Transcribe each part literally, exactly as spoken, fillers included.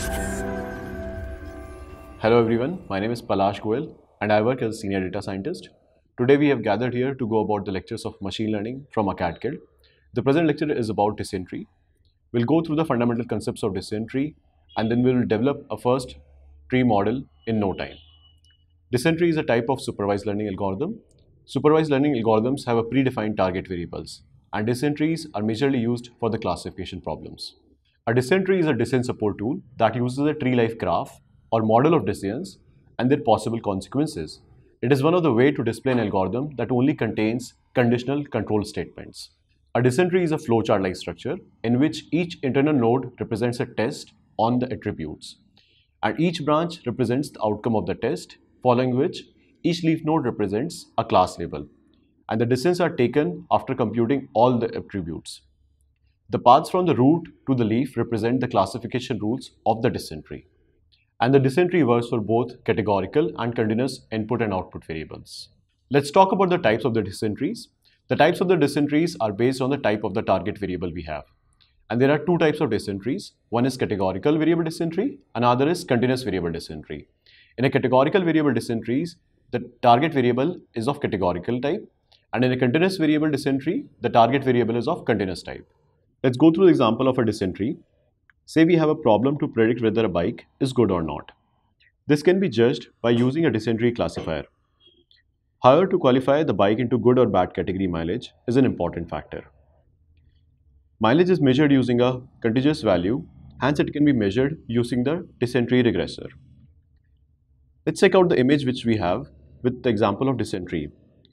Hello everyone, my name is Palash Goel and I work as a senior data scientist. Today we have gathered here to go about the lectures of machine learning from Acadgild. The present lecture is about decision tree. We'll go through the fundamental concepts of decision tree and then we'll develop a first tree model in no time. Decision tree is a type of supervised learning algorithm. Supervised learning algorithms have a predefined target variables and decision trees are majorly used for the classification problems. A decision tree is a decision support tool that uses a tree-like graph or model of decisions and their possible consequences. It is one of the ways to display an algorithm that only contains conditional control statements. A decision tree is a flowchart-like structure in which each internal node represents a test on the attributes, and each branch represents the outcome of the test, following which each leaf node represents a class label, and the decisions are taken after computing all the attributes. The paths from the root to the leaf represent the classification rules of the decision tree. And the decision tree works for both categorical and continuous input and output variables. Let's talk about the types of the decision trees. The types of the decision trees are based on the type of the target variable we have. And there are two types of decision trees. One is categorical variable decision tree, another is continuous variable decision tree. In a categorical variable decision trees, the target variable is of categorical type, and in a continuous variable decision tree, the target variable is of continuous type. Let's go through the example of a decision tree. Say we have a problem to predict whether a bike is good or not. This can be judged by using a decision tree classifier. However, to qualify the bike into good or bad category, mileage is an important factor. Mileage is measured using a contiguous value, hence it can be measured using the decision tree regressor. Let's check out the image which we have with the example of decision tree.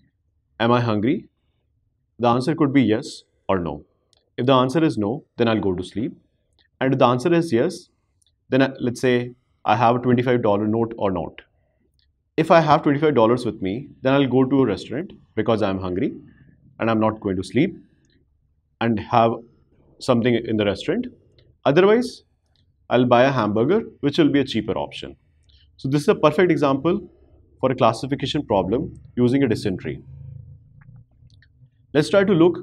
Am I hungry? The answer could be yes or no. If the answer is no, then I'll go to sleep. And if the answer is yes, then I, let's say I have a twenty-five dollar note or not. If I have twenty-five dollars with me, then I'll go to a restaurant because I'm hungry and I'm not going to sleep and have something in the restaurant. Otherwise, I'll buy a hamburger, which will be a cheaper option. So this is a perfect example for a classification problem using a decision tree. Let's try to look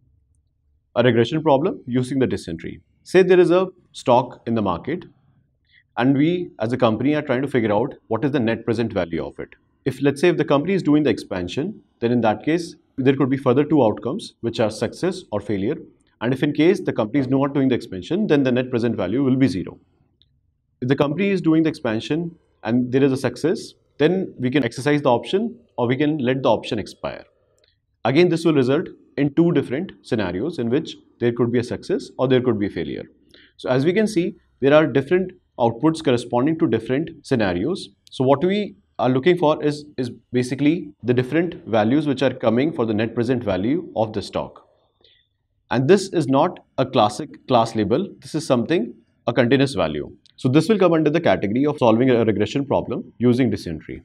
a regression problem using the decision tree. Say there is a stock in the market and we as a company are trying to figure out what is the net present value of it. If let's say if the company is doing the expansion, then in that case there could be further two outcomes which are success or failure, and if in case the company is not doing the expansion, then the net present value will be zero. If the company is doing the expansion and there is a success, then we can exercise the option or we can let the option expire. Again, this will result in two different scenarios in which there could be a success or there could be a failure. So as we can see, there are different outputs corresponding to different scenarios. So what we are looking for is, is basically the different values which are coming for the net present value of the stock. And this is not a classic class label. This is something, a continuous value. So this will come under the category of solving a regression problem using decision tree.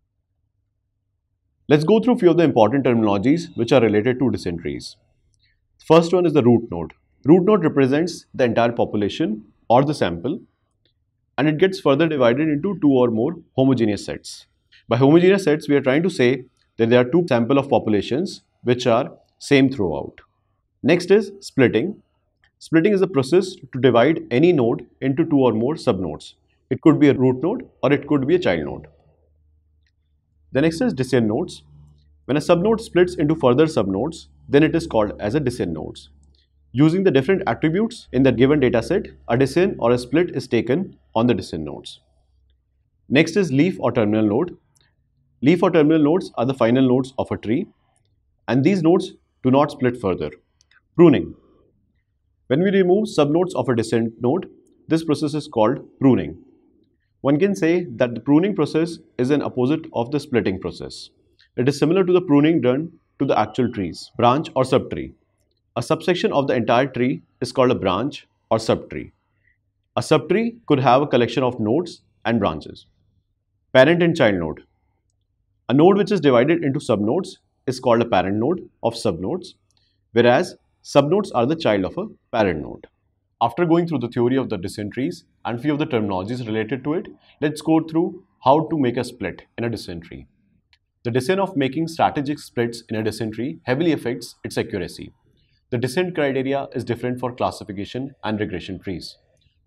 Let's go through a few of the important terminologies which are related to decision trees. First one is the root node. Root node represents the entire population or the sample, and it gets further divided into two or more homogeneous sets. By homogeneous sets, we are trying to say that there are two sample of populations which are same throughout. Next is splitting. Splitting is a process to divide any node into two or more subnodes. It could be a root node or it could be a child node. The next is decision nodes. When a subnode splits into further subnodes, then it is called as a decision nodes. Using the different attributes in the given data set, a decision or a split is taken on the decision nodes. Next is leaf or terminal node. Leaf or terminal nodes are the final nodes of a tree, and these nodes do not split further. Pruning. When we remove subnodes of a decision node, this process is called pruning. One can say that the pruning process is an opposite of the splitting process. It is similar to the pruning done to the actual trees, branch or subtree. A subsection of the entire tree is called a branch or subtree. A subtree could have a collection of nodes and branches. Parent and child node. A node which is divided into subnodes is called a parent node of subnodes, whereas subnodes are the child of a parent node. After going through the theory of the decision trees and few of the terminologies related to it, let's go through how to make a split in a decision tree. The decision of making strategic splits in a decision tree heavily affects its accuracy. The descent criteria is different for classification and regression trees.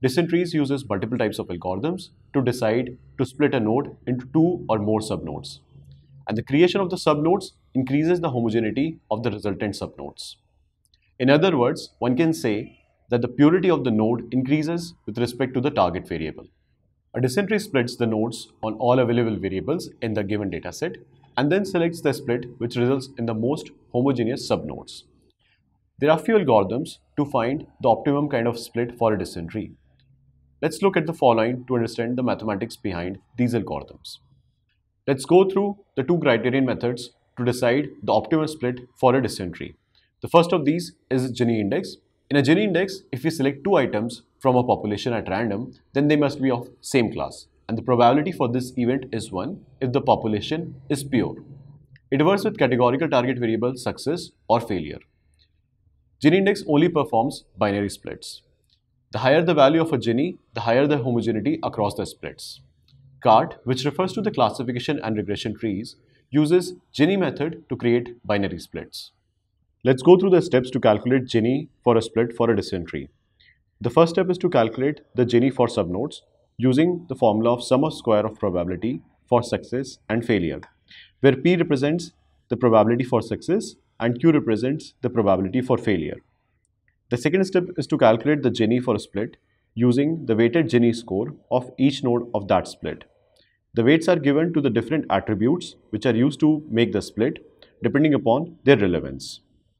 decision trees uses multiple types of algorithms to decide to split a node into two or more subnodes. And the creation of the subnodes increases the homogeneity of the resultant subnodes. In other words, one can say that the purity of the node increases with respect to the target variable. A decision tree splits the nodes on all available variables in the given dataset and then selects the split which results in the most homogeneous subnodes. There are few algorithms to find the optimum kind of split for a decision tree. Let's look at the following to understand the mathematics behind these algorithms. Let's go through the two criterion methods to decide the optimal split for a decision tree. The first of these is Gini index. In a Gini index, if we select two items from a population at random, then they must be of same class. And the probability for this event is one if the population is pure. It works with categorical target variable success or failure. Gini index only performs binary splits. The higher the value of a Gini, the higher the homogeneity across the splits. C A R T, which refers to the classification and regression trees, uses Gini method to create binary splits. Let's go through the steps to calculate Gini for a split for a decision tree. The first step is to calculate the Gini for subnodes using the formula of sum of square of probability for success and failure, where P represents the probability for success and Q represents the probability for failure. The second step is to calculate the Gini for a split using the weighted Gini score of each node of that split. The weights are given to the different attributes which are used to make the split depending upon their relevance.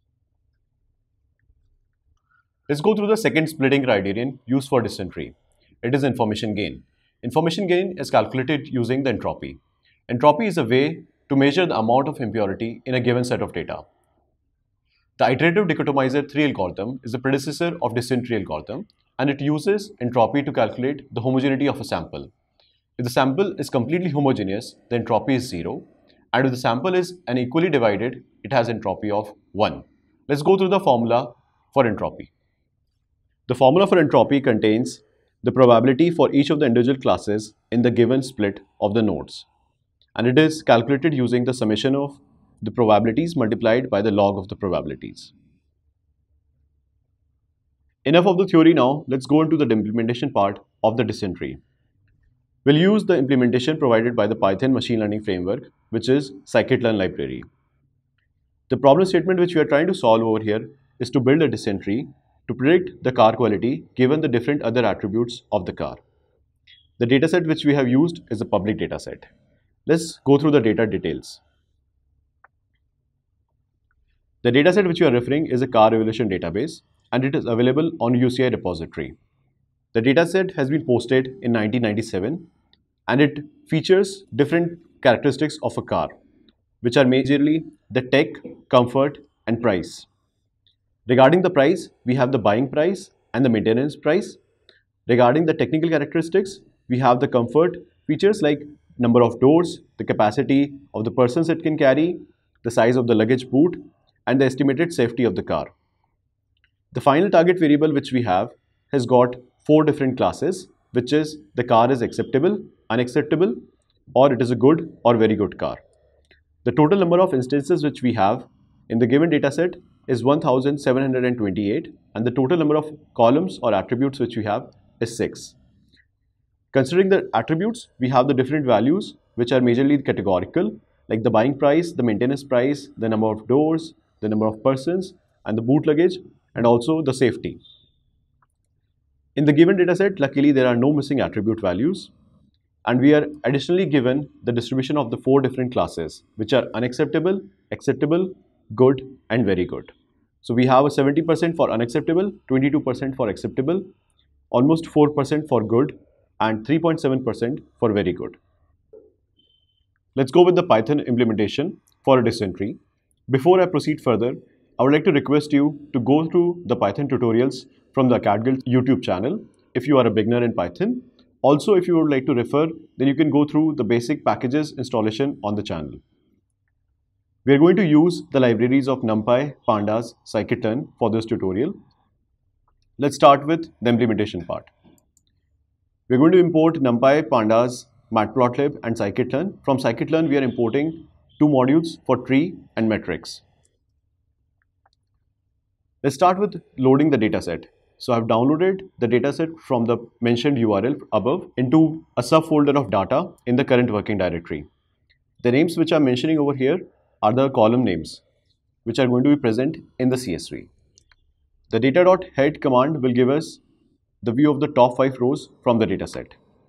Let's go through the second splitting criterion used for decision tree. It is information gain. Information gain is calculated using the entropy. Entropy is a way to measure the amount of impurity in a given set of data. The iterative dichotomizer three algorithm is the predecessor of decision tree algorithm, and it uses entropy to calculate the homogeneity of a sample. If the sample is completely homogeneous, the entropy is zero, and if the sample is unequally divided, it has entropy of one. Let's go through the formula for entropy. The formula for entropy contains the probability for each of the individual classes in the given split of the nodes, and it is calculated using the summation of the probabilities multiplied by the log of the probabilities. Enough of the theory now, let's go into the implementation part of the decision tree. We'll use the implementation provided by the Python machine learning framework, which is scikit-learn library. The problem statement which we are trying to solve over here is to build a decision tree to predict the car quality given the different other attributes of the car. The dataset which we have used is a public dataset. Let's go through the data details. The dataset which we are referring is a car evaluation database, and it is available on U C I repository. The dataset has been posted in nineteen ninety-seven, and it features different characteristics of a car, which are majorly the tech, comfort, and price. Regarding the price, we have the buying price and the maintenance price. Regarding the technical characteristics, we have the comfort features like number of doors, the capacity of the persons it can carry, the size of the luggage boot, and the estimated safety of the car. The final target variable which we have has got four different classes, which is the car is acceptable, unacceptable, or it is a good or very good car. The total number of instances which we have in the given dataset is one thousand seven hundred twenty-eight, and the total number of columns or attributes which we have is six. Considering the attributes, we have the different values which are majorly categorical, like the buying price, the maintenance price, the number of doors, the number of persons, and the boot luggage, and also the safety. In the given dataset, luckily there are no missing attribute values, and we are additionally given the distribution of the four different classes, which are unacceptable, acceptable, good, and very good. So we have a seventy percent for unacceptable, twenty-two percent for acceptable, almost four percent for good, and three point seven percent for very good. Let's go with the Python implementation for a decision tree. Before I proceed further, I would like to request you to go through the Python tutorials from the Acadgild YouTube channel if you are a beginner in Python. Also, if you would like to refer, then you can go through the basic packages installation on the channel. We are going to use the libraries of NumPy, Pandas, scikit-learn for this tutorial. Let's start with the implementation part. We are going to import NumPy, Pandas, Matplotlib, and scikit-learn. From scikit-learn, we are importing two modules for tree and metrics. Let's start with loading the dataset. So I've downloaded the dataset from the mentioned U R L above into a subfolder of data in the current working directory. The names which I'm mentioning over here are the column names which are going to be present in the C S V. The data.head command will give us the view of the top five rows from the dataset.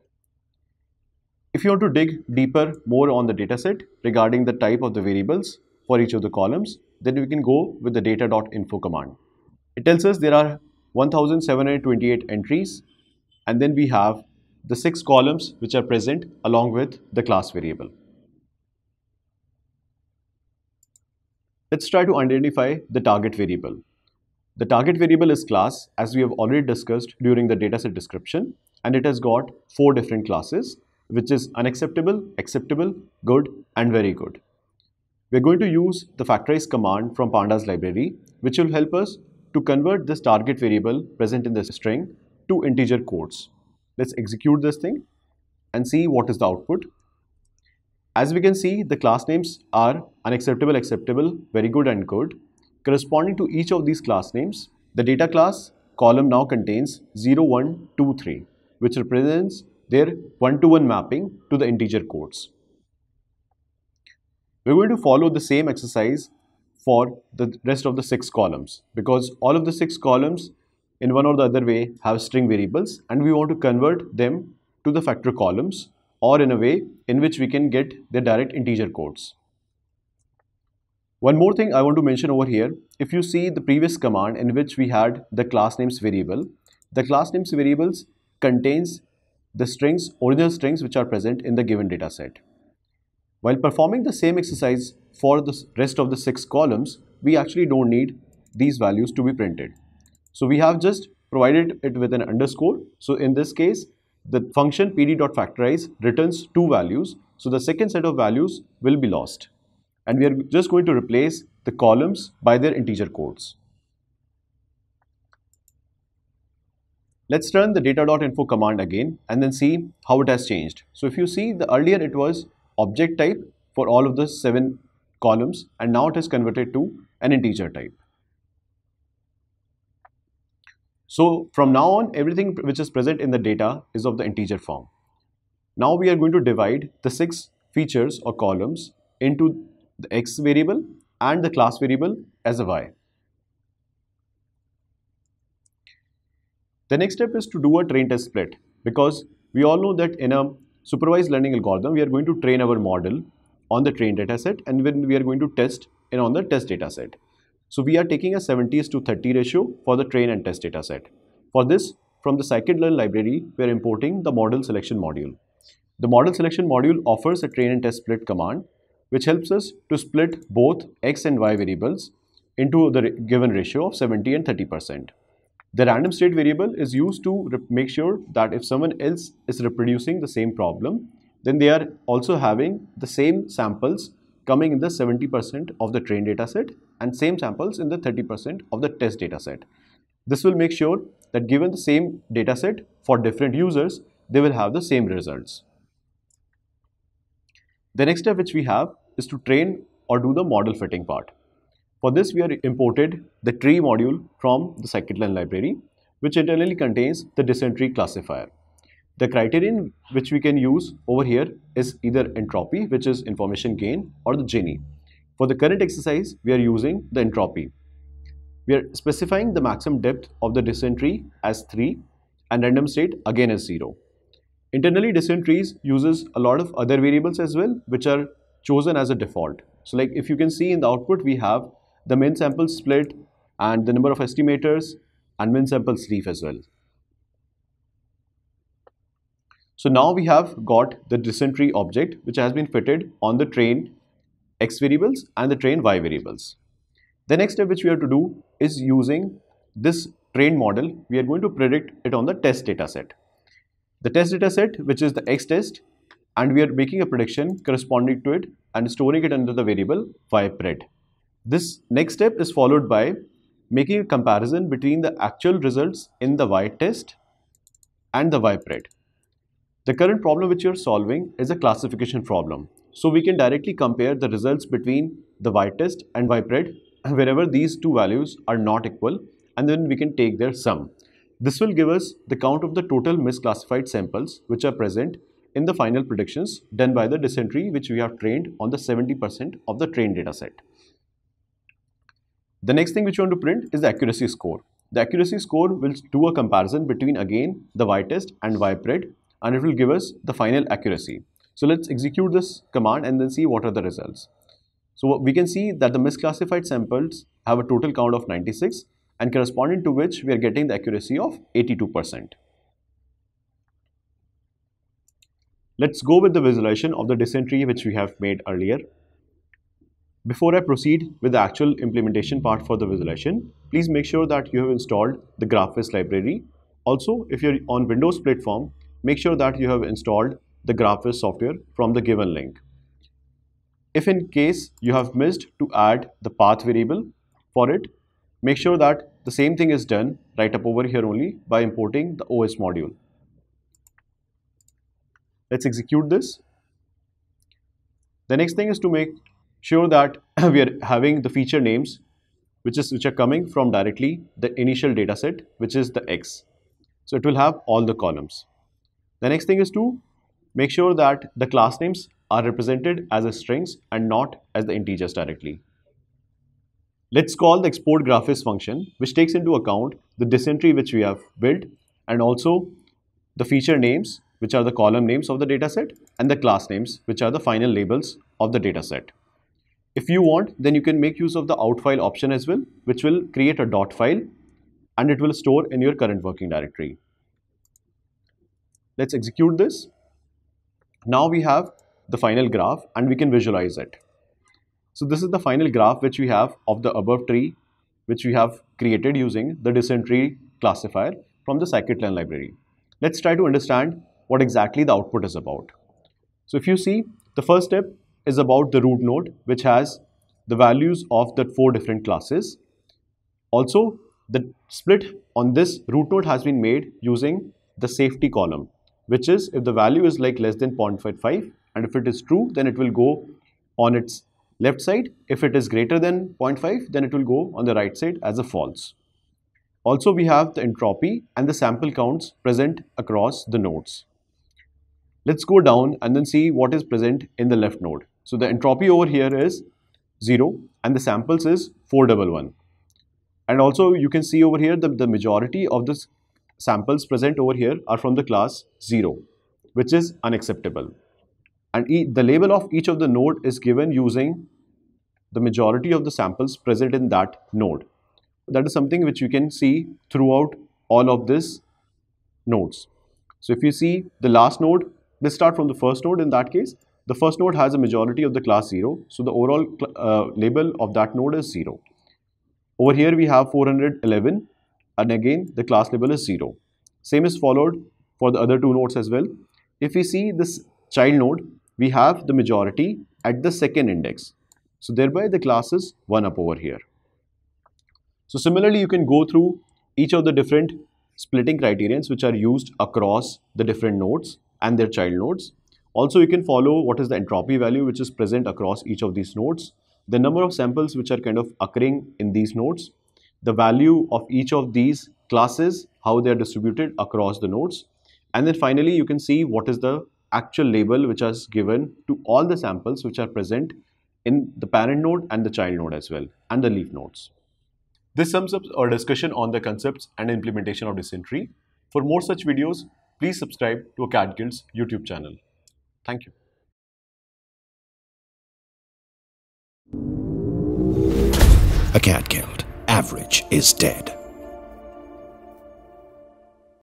If you want to dig deeper more on the dataset regarding the type of the variables for each of the columns, then we can go with the data.info command. It tells us there are one thousand seven hundred twenty-eight entries, and then we have the six columns which are present along with the class variable. Let's try to identify the target variable. The target variable is class, as we have already discussed during the dataset description, and it has got four different classes, which is unacceptable, acceptable, good, and very good. We're going to use the factorize command from pandas library, which will help us to convert this target variable present in the string to integer quotes. Let's execute this thing and see what is the output. As we can see, the class names are unacceptable, acceptable, very good, and good. Corresponding to each of these class names, the data class column now contains zero, one, two, three, which represents their one-to-one mapping to the integer quotes. We're going to follow the same exercise for the rest of the six columns, because all of the six columns in one or the other way have string variables, and we want to convert them to the factor columns, or in a way in which we can get the direct integer quotes. One more thing I want to mention over here, if you see the previous command in which we had the class names variable, the class names variables contains the strings, original strings which are present in the given data set. While performing the same exercise for the rest of the six columns, we actually don't need these values to be printed. So we have just provided it with an underscore. So in this case, the function pd.factorize returns two values. So the second set of values will be lost. And we are just going to replace the columns by their integer quotes. Let's run the data.info command again and then see how it has changed. So if you see, the earlier it was object type for all of the seven columns, and now it is converted to an integer type. So from now on, everything which is present in the data is of the integer form. Now we are going to divide the six features or columns into the x variable and the class variable as a y. The next step is to do a train test split, because we all know that in a supervised learning algorithm, we are going to train our model on the trained data set, and when we are going to test it on the test data set. So we are taking a seventy is to thirty ratio for the train and test data set. For this, from the scikit-learn library, we are importing the model selection module. The model selection module offers a train and test split command, which helps us to split both x and y variables into the given ratio of seventy and thirty percent. The random state variable is used to make sure that if someone else is reproducing the same problem, then they are also having the same samples coming in the seventy percent of the trained data set and same samples in the thirty percent of the test data set. This will make sure that given the same data set for different users, they will have the same results. The next step which we have is to train or do the model fitting part. For this, we are imported the tree module from the scikit-learn library, which internally contains the dysentery classifier. The criterion which we can use over here is either entropy, which is information gain, or the Gini. For the current exercise, we are using the entropy. We are specifying the maximum depth of the dysentery as three and random state again as zero. Internally, dysentries uses a lot of other variables as well, which are chosen as a default. So like if you can see in the output, we have the min sample split and the number of estimators and min sample sleeve as well. So now we have got the dysentery object which has been fitted on the train x variables and the train y variables. The next step which we have to do is using this trained model, we are going to predict it on the test data set. The test data set, which is the x test, and we are making a prediction corresponding to it and storing it under the variable ypred. This next step is followed by making a comparison between the actual results in the y test and the ypred. The current problem which you are solving is a classification problem. So we can directly compare the results between the y test and ypred wherever these two values are not equal, and then we can take their sum. This will give us the count of the total misclassified samples which are present in the final predictions done by the dysentery which we have trained on the seventy percent of the trained data set. The next thing which we want to print is the accuracy score. The accuracy score will do a comparison between again the y-test and y-pred, and it will give us the final accuracy. So let's execute this command and then see what are the results. So we can see that the misclassified samples have a total count of ninety-six, and corresponding to which we are getting the accuracy of eighty-two percent. Let's go with the visualization of the dysentery which we have made earlier. Before I proceed with the actual implementation part for the visualization, please make sure that you have installed the GraphVis library. Also, if you're on Windows platform, make sure that you have installed the GraphVis software from the given link. If in case you have missed to add the path variable for it, make sure that the same thing is done right up over here only by importing the O S module. Let's execute this. The next thing is to make sure that we are having the feature names which is which are coming from directly the initial data set, which is the X. So it will have all the columns. The next thing is to make sure that the class names are represented as a strings and not as the integers directly. Let's call the export GraphVis function, which takes into account the dysentery which we have built and also the feature names, which are the column names of the dataset, and the class names, which are the final labels of the dataset. If you want, then you can make use of the out file option as well, which will create a dot file and it will store in your current working directory. Let's execute this. Now we have the final graph and we can visualize it. So this is the final graph which we have of the above tree, which we have created using the dysentery classifier from the scikit-learn library. Let's try to understand what exactly the output is about. So if you see, the first step is about the root node, which has the values of the four different classes. Also, the split on this root node has been made using the safety column, which is if the value is like less than zero point five five, and if it is true, then it will go on its left side. If it is greater than zero point five, then it will go on the right side as a false. Also, we have the entropy and the sample counts present across the nodes. Let's go down and then see what is present in the left node. So the entropy over here is zero and the samples is four one one. And also you can see over here that the majority of the samples present over here are from the class zero, which is unacceptable. And e the label of each of the node is given using the majority of the samples present in that node. That is something which you can see throughout all of these nodes. So if you see the last node, let's start from the first node. In that case, the first node has a majority of the class zero. So the overall uh, label of that node is zero. Over here we have four hundred eleven, and again the class label is zero. Same is followed for the other two nodes as well. If we see this child node, we have the majority at the second index. So thereby the class is one up over here. So similarly, you can go through each of the different splitting criterions which are used across the different nodes and their child nodes. Also, you can follow what is the entropy value which is present across each of these nodes, the number of samples which are kind of occurring in these nodes, the value of each of these classes, how they are distributed across the nodes, and then finally you can see what is the actual label which is given to all the samples which are present in the parent node and the child node as well, and the leaf nodes. This sums up our discussion on the concepts and implementation of dysentery. For more such videos, please subscribe to Acadgild's YouTube channel. Thank you. Acadgild. Average is dead.